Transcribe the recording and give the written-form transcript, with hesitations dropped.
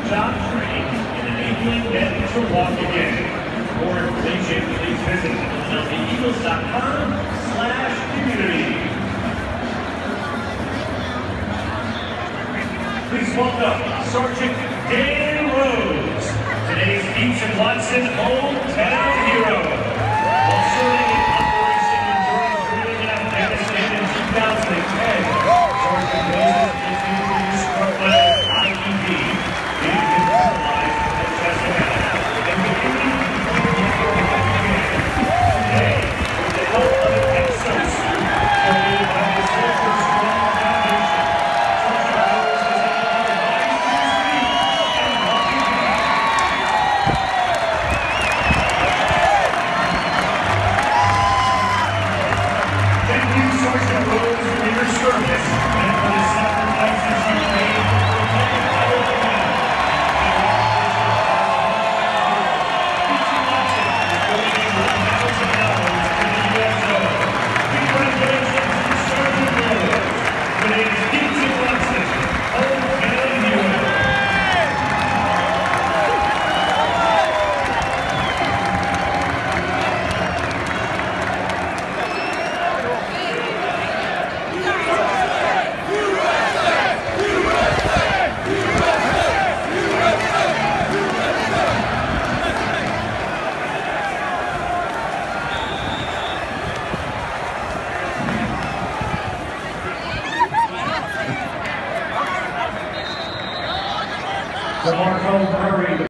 on-the-job training and enabling them to walk again. For more information, please visit SOLDIERRECOVERY.com/community. Please welcome Sergeant Dan Rose, today's Beach and Watson hometown hero. While serving in Operation Enduring Freedom in Afghanistan in 2010, Sergeant Rose is injured struck by an IED, leaving him paralyzed from the chest down, and beginning to today, with the help of an exosuit donated by the SOLDIERSCHOLAR Foundation, Sergeant Rose is able to rise to his feet and walk again. Thank you, Sergeant Rose, for your service and for the sacrifices you made to protect our land. Beach Watson is donating $1,000 to the USO. Congratulations to Sergeant Rose. Today's Beach Watson hometown hero. DeMarco Murray.